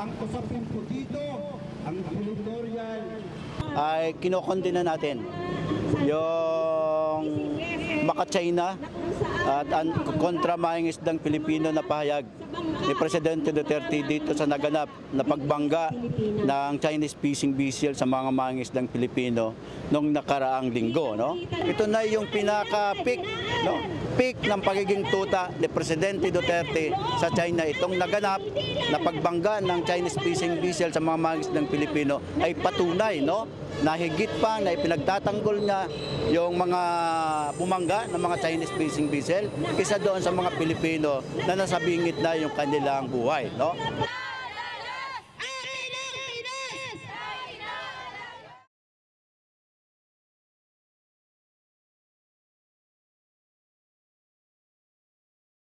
Ang usapin po dito, ang territorial ay kinokondena natin yung maka-China at kontra mga isdang Pilipino na pahayag ni Presidente Duterte dito sa naganap na pagbangga ng Chinese fishing vessel sa mga mangingisdang Pilipino noong nakaraang linggo. No? Ito na yung pinaka-peak, no? Peak ng pagiging tuta ni Presidente Duterte sa China. Itong naganap na pagbangga ng Chinese fishing vessel sa mga mangingisdang Pilipino ay patunay, no? Na higit pa na ipinagtatanggol niya yung mga bumangga ng mga Chinese fishing vessel kaysa doon sa mga Pilipino na nasa bingit na yung kanilang buhay, no?